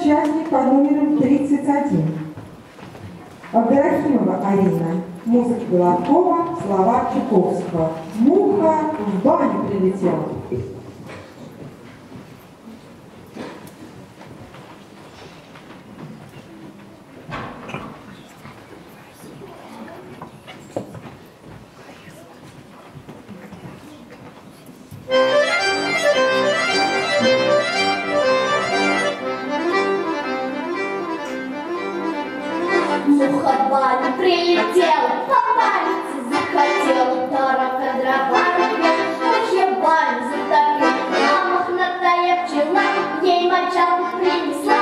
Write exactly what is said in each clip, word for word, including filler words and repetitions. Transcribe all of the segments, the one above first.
участник под номером тридцать один. Абдрахимова Арина. Музыка Белокова, слова Чуковского. Муха в баню прилетела. Муха в баню прилетела, по палице захотела, таракан дрова рубил, мухе в баню затопил, а мохнатая пчела ей мочалку принесла.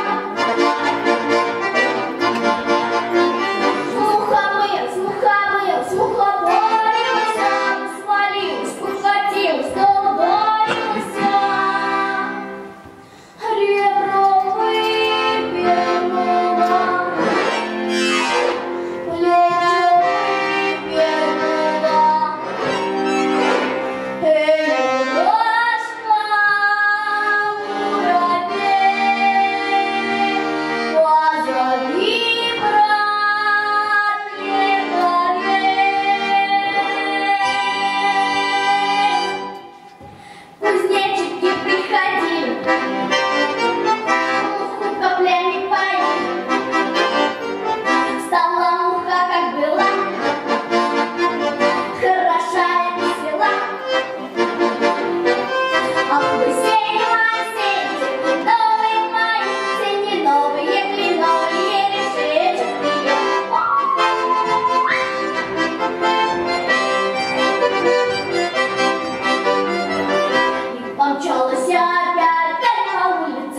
Муха мылась, муха мылась, муха борилась, свалилась, покатилась, да ударилась. Ребро вывернула,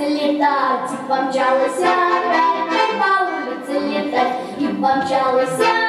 помчалась опять по улице летать, и помчалась.